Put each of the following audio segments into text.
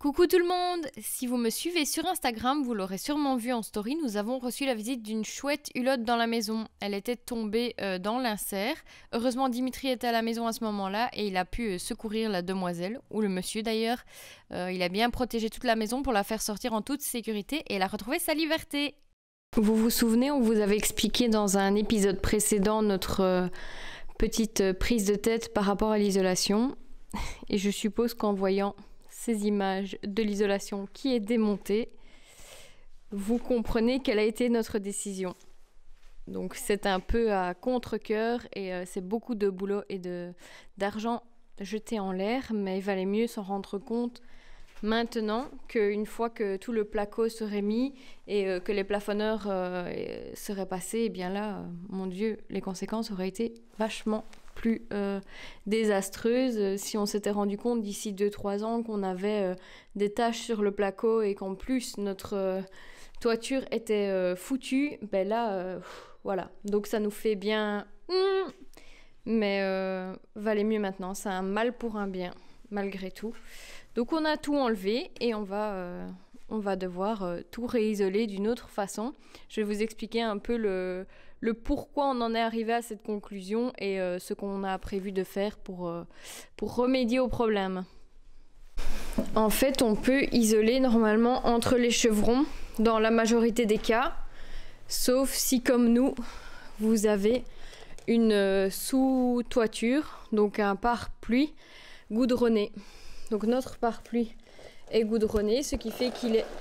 Coucou tout le monde! Si vous me suivez sur Instagram, vous l'aurez sûrement vu en story, nous avons reçu la visite d'une chouette hulotte dans la maison. Elle était tombée dans l'insert. Heureusement, Dimitri était à la maison à ce moment-là et il a pu secourir la demoiselle, ou le monsieur d'ailleurs. Il a bien protégé toute la maison pour la faire sortir en toute sécurité et elle a retrouvé sa liberté. Vous vous souvenez, on vous avait expliqué dans un épisode précédent notre petite prise de tête par rapport à l'isolation. Et je suppose qu'en voyant ces images de l'isolation qui est démontée, vous comprenez quelle a été notre décision. Donc c'est un peu à contre-cœur et c'est beaucoup de boulot et d'argent jeté en l'air, mais il valait mieux s'en rendre compte maintenant qu'une fois que tout le placo serait mis et que les plafonneurs seraient passés, et bien là, mon Dieu, les conséquences auraient été vachement plus désastreuses si on s'était rendu compte d'ici 2-3 ans qu'on avait des taches sur le placo et qu'en plus notre toiture était foutue. Ben là, voilà. Donc ça nous fait bien... mais valait mieux maintenant. C'est un mal pour un bien, malgré tout. Donc on a tout enlevé et on va devoir tout réisoler d'une autre façon. Je vais vous expliquer un peu le pourquoi on en est arrivé à cette conclusion et ce qu'on a prévu de faire pour remédier au problème. En fait, on peut isoler normalement entre les chevrons dans la majorité des cas, sauf si comme nous, vous avez une sous-toiture, donc un pare-pluie goudronné. Donc notre pare-pluie est goudronné, ce qui fait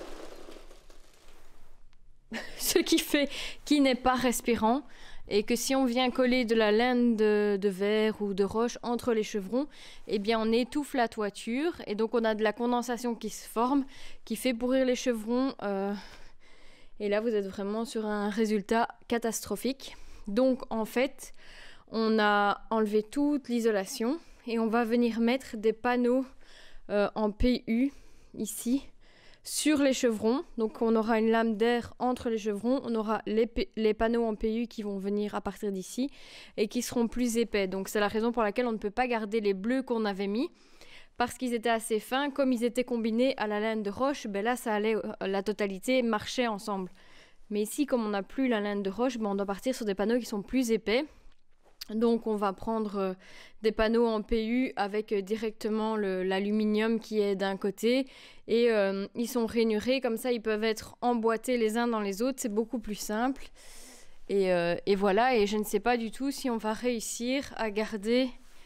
qu'il n'est pas respirant et que si on vient coller de la laine de verre ou de roche entre les chevrons, eh bien on étouffe la toiture et donc on a de la condensation qui se forme, qui fait pourrir les chevrons et là vous êtes vraiment sur un résultat catastrophique. Donc en fait, on a enlevé toute l'isolation et on va venir mettre des panneaux en PU ici sur les chevrons. Donc on aura une lame d'air entre les chevrons, on aura les panneaux en PU qui vont venir à partir d'ici et qui seront plus épais. Donc c'est la raison pour laquelle on ne peut pas garder les bleus qu'on avait mis parce qu'ils étaient assez fins. Comme ils étaient combinés à la laine de roche, ben là ça allait, la totalité marchait ensemble. Mais ici comme on n'a plus la laine de roche, ben on doit partir sur des panneaux qui sont plus épais. Donc on va prendre des panneaux en PU avec directement l'aluminium qui est d'un côté et ils sont rainurés, comme ça ils peuvent être emboîtés les uns dans les autres, c'est beaucoup plus simple. Et voilà, et je ne sais pas du tout si on va réussir à garder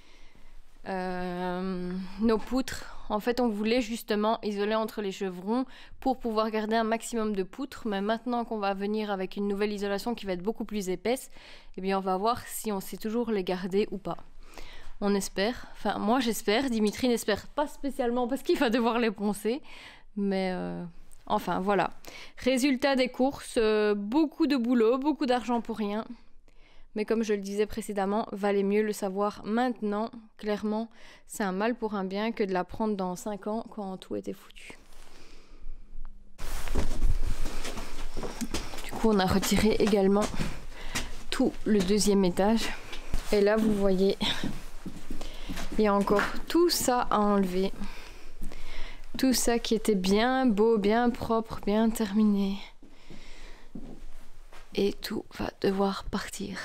nos poutres. En fait, on voulait justement isoler entre les chevrons pour pouvoir garder un maximum de poutres. Mais maintenant qu'on va venir avec une nouvelle isolation qui va être beaucoup plus épaisse, eh bien, on va voir si on sait toujours les garder ou pas. On espère. Enfin, moi, j'espère. Dimitri n'espère pas spécialement parce qu'il va devoir les poncer. Mais enfin, voilà. Résultat des courses, beaucoup de boulot, beaucoup d'argent pour rien. Mais comme je le disais précédemment, valait mieux le savoir maintenant. Clairement, c'est un mal pour un bien que de l'apprendre dans 5 ans quand tout était foutu. Du coup, on a retiré également tout le 2e étage. Et là, vous voyez, il y a encore tout ça à enlever. Tout ça qui était bien beau, bien propre, bien terminé. Et tout va devoir partir.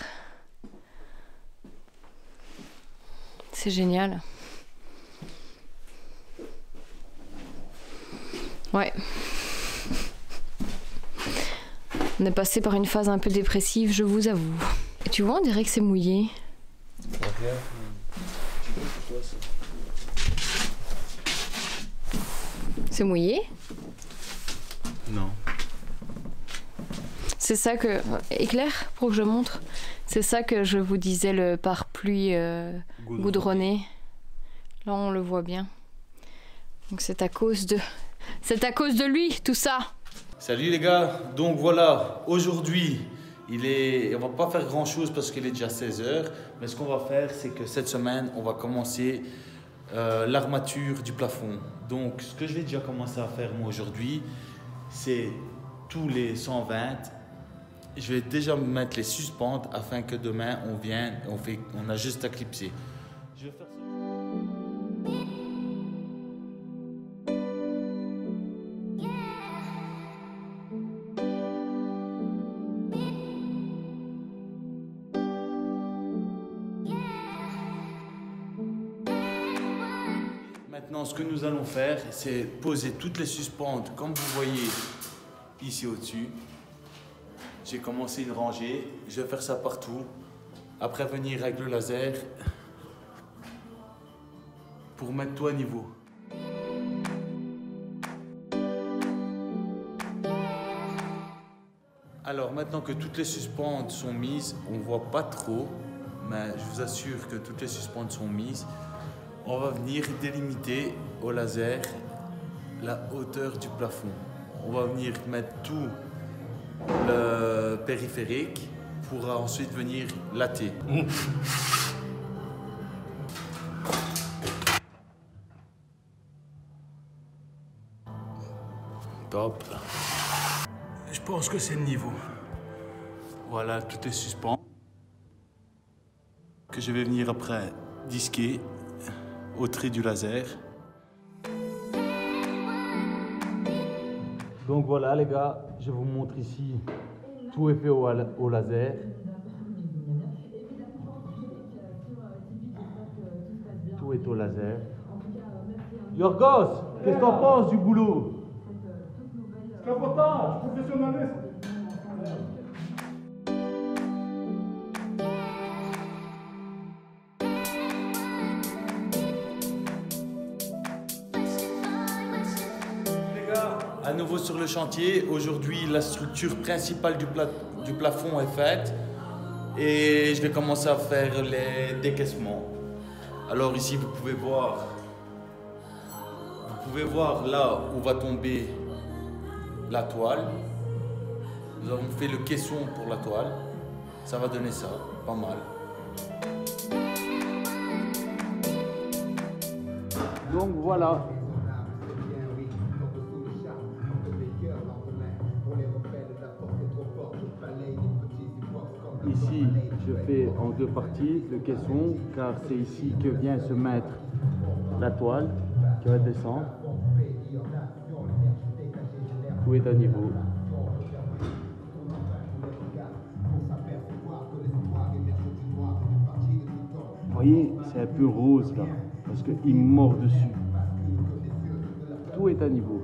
C'est génial. Ouais. On est passé par une phase un peu dépressive, je vous avoue. Et tu vois, on dirait que c'est mouillé. C'est mouillé? Non. C'est ça que... Éclair, pour que je montre. C'est ça que je vous disais, le pare-pluie goudronné. Là, on le voit bien. Donc c'est à cause de lui, tout ça. Salut les gars, donc voilà, aujourd'hui, on va pas faire grand chose parce qu'il est déjà 16h, mais ce qu'on va faire, c'est que cette semaine, on va commencer l'armature du plafond. Donc ce que je vais déjà commencer à faire moi aujourd'hui, c'est tous les 120, je vais déjà mettre les suspentes afin que demain on vienne, on a juste à clipser. Je vais faire ça. Maintenant, ce que nous allons faire, c'est poser toutes les suspentes comme vous voyez ici au-dessus. J'ai commencé une rangée, je vais faire ça partout. Après venir avec le laser pour mettre tout à niveau. Alors maintenant que toutes les suspentes sont mises, on ne voit pas trop, mais je vous assure que toutes les suspentes sont mises. On va venir délimiter au laser la hauteur du plafond. On va venir mettre tout le périphérique pour ensuite venir latter. Top. Je pense que c'est le niveau. Voilà, tout est suspens. Que je vais venir après disquer au trait du laser. Donc voilà les gars, je vous montre ici, tout est fait au laser. Tout est au laser. Yorgos, qu'est-ce que t'en penses du boulot? Capotage, professionnalisme. Les gars, à nouveau sur le chantier. Aujourd'hui, la structure principale du plafond est faite. Et je vais commencer à faire les décaissements. Alors ici, vous pouvez voir là où va tomber la toile. Nous avons fait le caisson pour la toile. Ça va donner ça, pas mal. Donc voilà. Ici, je fais en deux parties le caisson, car c'est ici que vient se mettre la toile qui va descendre. Tout est à niveau. Vous voyez, c'est un peu rose là, parce qu'il mord dessus. Tout est à niveau.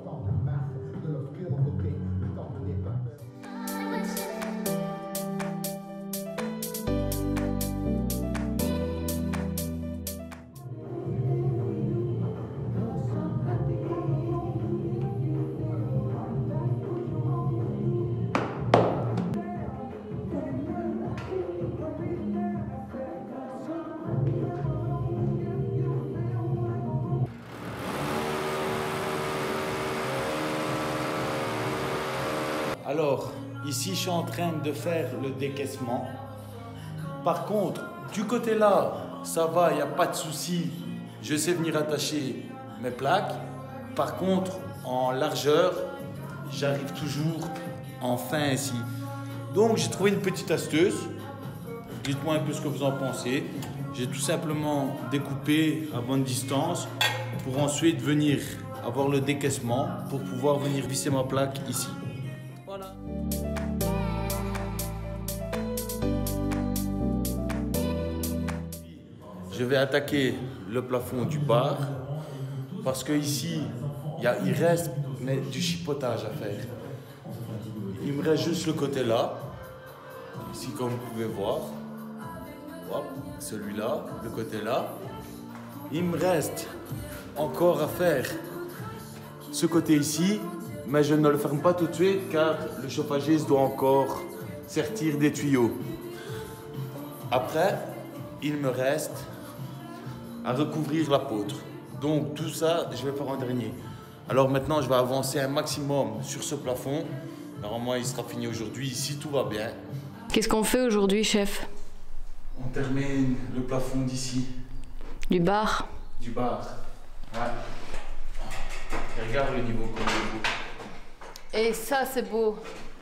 Alors, ici, je suis en train de faire le décaissement. Par contre, du côté là, ça va, il n'y a pas de souci. Je sais venir attacher mes plaques. Par contre, en largeur, j'arrive toujours en fin ici. Donc, j'ai trouvé une petite astuce. Dites-moi un peu ce que vous en pensez. J'ai tout simplement découpé à bonne distance pour ensuite venir avoir le décaissement pour pouvoir venir visser ma plaque ici. Voilà. Je vais attaquer le plafond du bar parce que ici il reste mais du chipotage à faire. Il me reste juste le côté là, ici comme vous pouvez voir. Hop, celui-là, le côté là. Il me reste encore à faire ce côté ici. Mais je ne le ferme pas tout de suite car le chauffagiste doit encore sortir des tuyaux. Après, il me reste à recouvrir la poutre. Donc tout ça, je vais faire en dernier. Alors maintenant, je vais avancer un maximum sur ce plafond. Normalement, il sera fini aujourd'hui, si tout va bien. Qu'est-ce qu'on fait aujourd'hui, chef? On termine le plafond d'ici. Du bar? Du bar. Ouais. Et regarde le niveau comme il est beau. Et ça, c'est beau.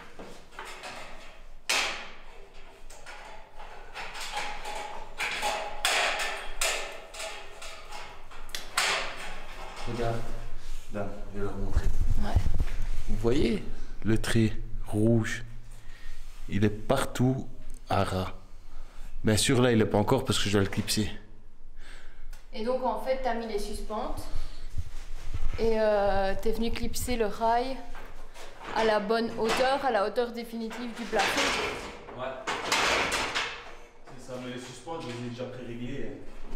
Regarde, là, je vais leur montrer. Ouais. Vous voyez le trait rouge? Il est partout à ras. Bien sûr, là, il n'est pas encore parce que je dois le clipser. Et donc en fait, t'as mis les suspentes et t'es venu clipser le rail à la bonne hauteur, à la hauteur définitive du plafond. Ouais. C'est ça, mais les suspentes, je les ai déjà pré-réglées.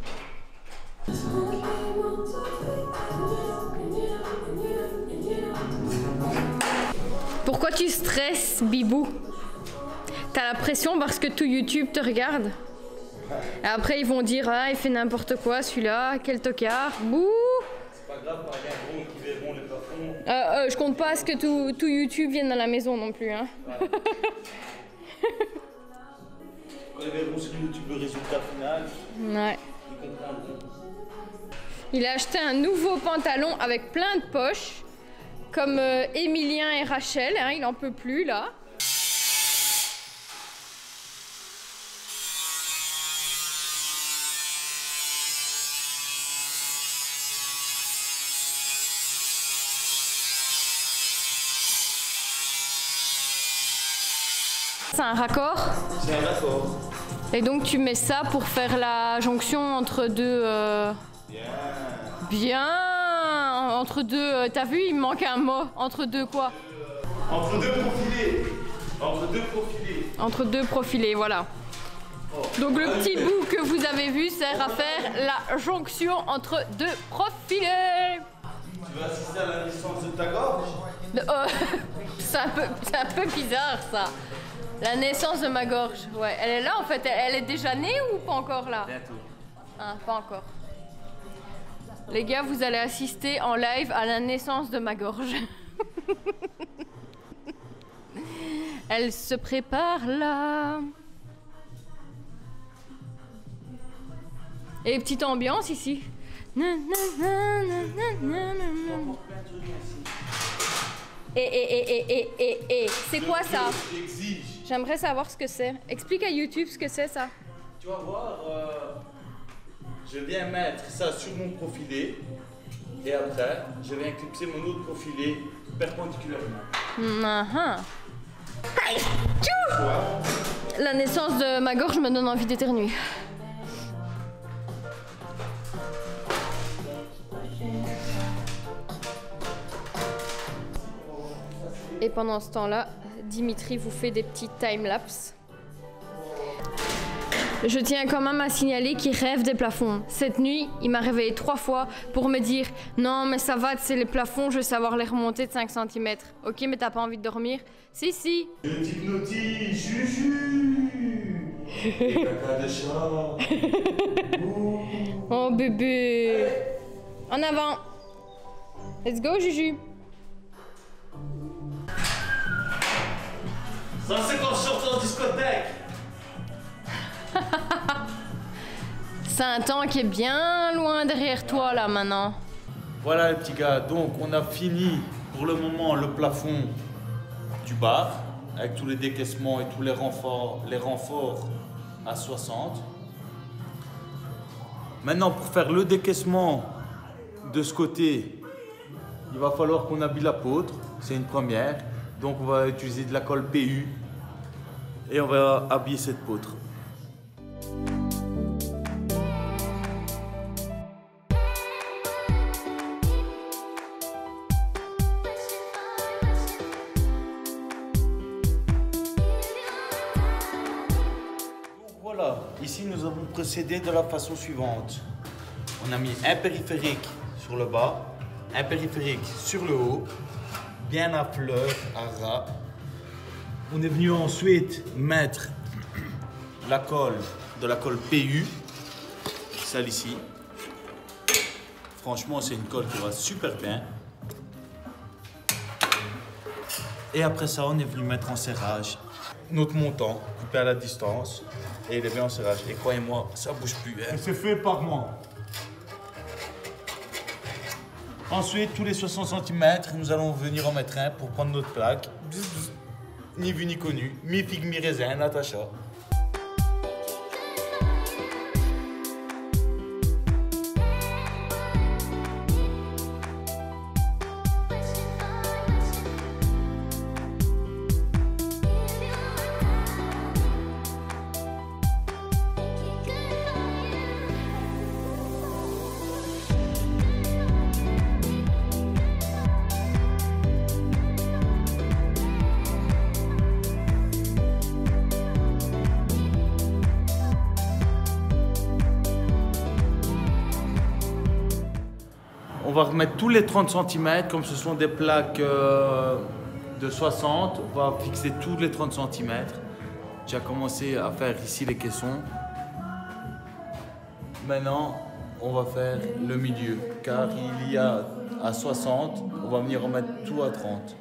Pourquoi tu stresses, Bibou? T'as la pression parce que tout YouTube te regarde? Et après ils vont dire ah il fait n'importe quoi celui-là, quel tocard, bouh. C'est pas grave, pas rien qui verront les plafonds. Je compte pas à ce que tout YouTube vienne à la maison non plus hein. Ouais. Quand ils verront sur YouTube le résultat final, ouais. ils comprendront. Il a acheté un nouveau pantalon avec plein de poches, comme Emilien et Rachel, hein, il en peut plus là. C'est un raccord. C'est un raccord. Et donc tu mets ça pour faire la jonction entre deux... Bien. Entre deux... T'as vu, il me manque un mot. Entre deux quoi? Entre deux profilés. Entre deux profilés. Entre deux profilés, voilà. Oh. Donc le petit bout que vous avez vu sert à faire la jonction entre deux profilés. Tu vas assister à la naissance de ta gorge? C'est un peu bizarre ça. La naissance de ma gorge, ouais. Elle est là en fait, elle est déjà née ou pas encore là? Bientôt. Ah, pas encore. Les gars, vous allez assister en live à la naissance de ma gorge. Elle se prépare là. Et petite ambiance ici. Et c'est quoi ça? J'aimerais savoir ce que c'est. Explique à YouTube ce que c'est ça. Tu vas voir, je viens mettre ça sur mon profilé et après je viens clipser mon autre profilé perpendiculairement. La naissance de ma gorge me donne envie d'éternuer. Et pendant ce temps-là, Dimitri vous fait des petits time-lapse. Je tiens quand même à signaler qu'il rêve des plafonds. Cette nuit, il m'a réveillé 3 fois pour me dire « Non, mais ça va, c'est les plafonds, je vais savoir les remonter de 5 cm. » Ok, mais t'as pas envie de dormir? Si, si. Le hypnotis, Juju. Caca de chat. Oh bébé. En avant. Let's go, Juju. Ça, c'est quand je sors en discothèque. C'est un temps qui est bien loin derrière toi là maintenant. Voilà les petits gars, donc on a fini pour le moment le plafond du bar avec tous les décaissements et tous les renforts à 60. Maintenant pour faire le décaissement de ce côté, il va falloir qu'on habille la poutre, c'est une première. Donc on va utiliser de la colle PU et on va habiller cette poutre. Voilà, ici nous avons procédé de la façon suivante. On a mis un périphérique sur le bas, un périphérique sur le haut, bien à fleur, à ras. On est venu ensuite mettre la colle, de la colle PU, celle ici. Franchement, c'est une colle qui va super bien. Et après ça, on est venu mettre en serrage notre montant, coupé à la distance. Et il est bien en serrage. Et croyez-moi, ça bouge plus. Hein. C'est fait par moi. Ensuite, tous les 60 cm, nous allons venir en mettre un pour prendre notre plaque. Ni vu ni connu, mi figue, mi raisin, Natacha. va remettre tous les 30 cm, comme ce sont des plaques de 60, on va fixer tous les 30 cm. J'ai commencé à faire ici les caissons. Maintenant, on va faire le milieu, car il y a à 60, on va venir remettre tout à 30.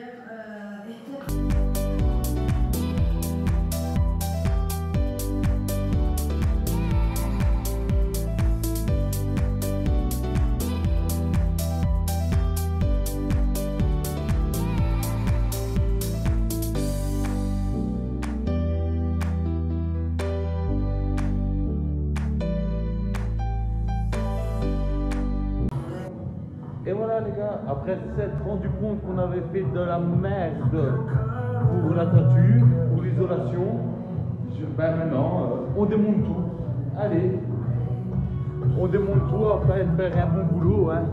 Et voilà les gars, après s'être rendu compte qu'on avait fait de la merde pour la toiture, pour l'isolation, ben maintenant on démonte tout. Allez, on démonte tout après faire un bon boulot. Hein.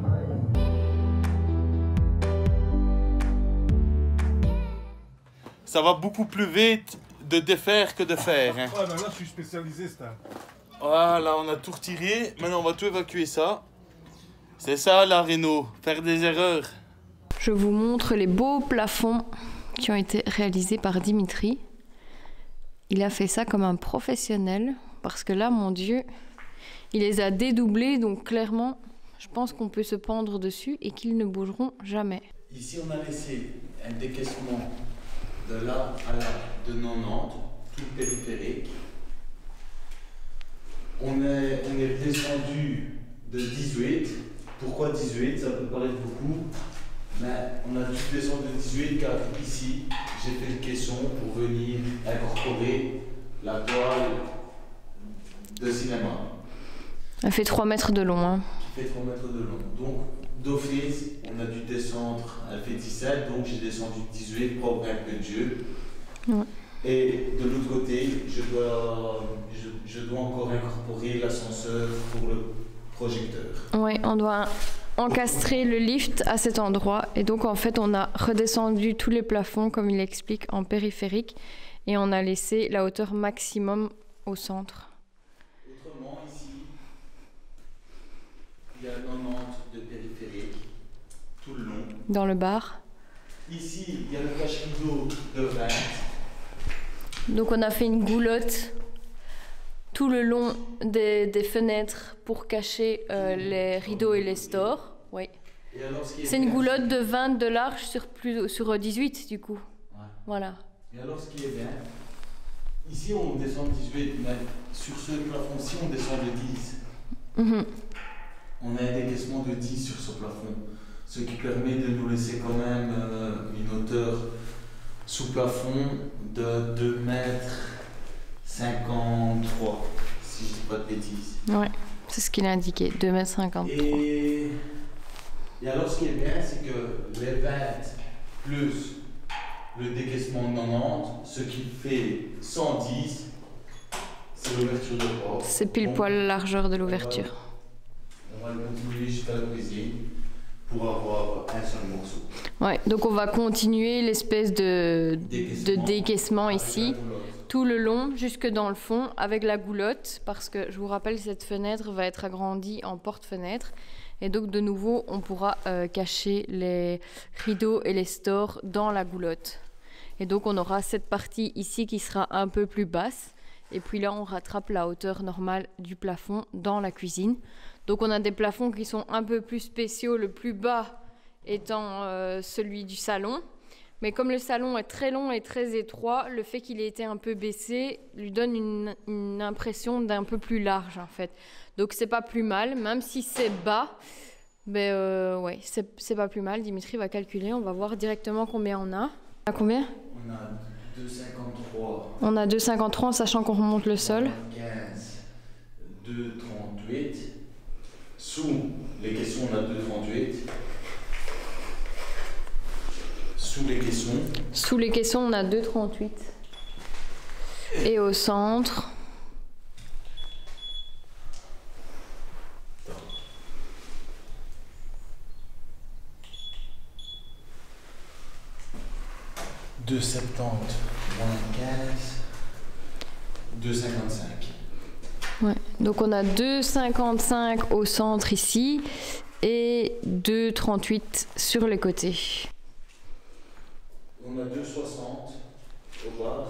Ça va beaucoup plus vite de défaire que de faire. Hein. Ouais, ben là je suis spécialisé, ça. Voilà, on a tout retiré, maintenant on va tout évacuer ça. C'est ça la réno, faire des erreurs. Je vous montre les beaux plafonds qui ont été réalisés par Dimitri. Il a fait ça comme un professionnel parce que là, mon Dieu, il les a dédoublés, donc clairement, je pense qu'on peut se pendre dessus et qu'ils ne bougeront jamais. Ici, on a laissé un décaissement de là à là de 90, tout périphérique. On est descendu de 18. Pourquoi 18? Ça peut paraître beaucoup, mais on a dû descendre de 18 car ici, j'ai fait le caisson pour venir incorporer la toile de cinéma. Elle fait 3 mètres de long. Hein. Qui fait 3 mètres de long. Donc, d'office, on a dû descendre, elle fait 17, donc j'ai descendu 18, propre un peu de Dieu. Ouais. Et de l'autre côté, je dois encore incorporer l'ascenseur pour le projecteur. Oui, on doit encastrer le lift à cet endroit. Et donc, en fait, on a redescendu tous les plafonds, comme il explique, en périphérique. Et on a laissé la hauteur maximum au centre. Autrement, ici, il y a 90 de périphérique, tout le long. Dans le bar. Ici, il y a le cache-rideau de 20. Donc, on a fait une goulotte tout le long des fenêtres pour cacher les rideaux et les stores. Oui. C'est une goulotte de 20 de large sur 18 du coup. Ouais. Voilà. Et alors ce qui est bien, ici on descend de 18, mais sur ce plafond-ci on descend de 10. Mm-hmm. On a un décaissement de 10 sur ce plafond, ce qui permet de nous laisser quand même une hauteur sous plafond de 2 mètres 53, si je ne dis pas de bêtises. Ouais, c'est ce qu'il a indiqué, 2,53 m. Et alors, ce qui est bien, c'est que les 20 plus le décaissement de 90, ce qui fait 110, c'est l'ouverture de porte. C'est pile poil la largeur de l'ouverture. On va le continuer jusqu'à la cuisine pour avoir un seul morceau. Ouais, donc on va continuer l'espèce de décaissement ici. Tout le long, jusque dans le fond, avec la goulotte, parce que je vous rappelle, cette fenêtre va être agrandie en porte-fenêtre. Et donc, de nouveau, on pourra cacher les rideaux et les stores dans la goulotte. Et donc, on aura cette partie ici qui sera un peu plus basse. Et puis là, on rattrape la hauteur normale du plafond dans la cuisine. Donc, on a des plafonds qui sont un peu plus spéciaux, le plus bas étant celui du salon. Mais comme le salon est très long et très étroit, le fait qu'il ait été un peu baissé lui donne une impression d'un peu plus large en fait. Donc c'est pas plus mal, même si c'est bas, ben ouais, c'est pas plus mal. Dimitri va calculer, on va voir directement combien on a. On a combien? On a 2,53. On a 2,53 en sachant qu'on remonte le sol. 15, 2,38. Sous les caissons, on a 2,38. Sous les caissons, on a 2,38. Et au centre... « 2,70 moins 15, 2,55. » Ouais, donc on a 2,55 au centre ici et 2,38 sur les côtés. On a 2,60 au bas.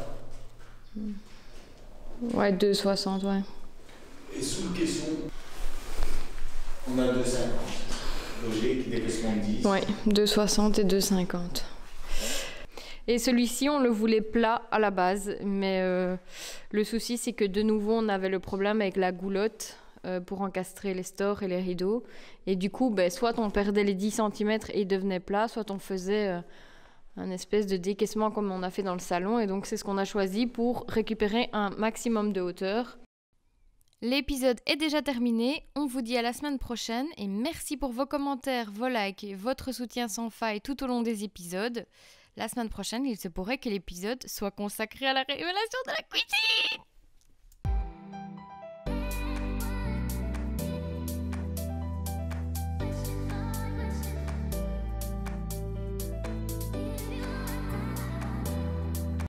Ouais, 2,60, ouais. Et sous le caisson, on a 2,50. Logique, dépassement de 10. Ouais, 2,60 et 2,50. Et celui-ci, on le voulait plat à la base, mais le souci, c'est que de nouveau, on avait le problème avec la goulotte pour encastrer les stores et les rideaux. Et du coup, soit on perdait les 10 cm et il devenait plat, soit on faisait un espèce de décaissement comme on a fait dans le salon. Et donc, c'est ce qu'on a choisi pour récupérer un maximum de hauteur. L'épisode est déjà terminé, on vous dit à la semaine prochaine et merci pour vos commentaires, vos likes et votre soutien sans faille tout au long des épisodes. La semaine prochaine, il se pourrait que l'épisode soit consacré à la révélation de la cuisine.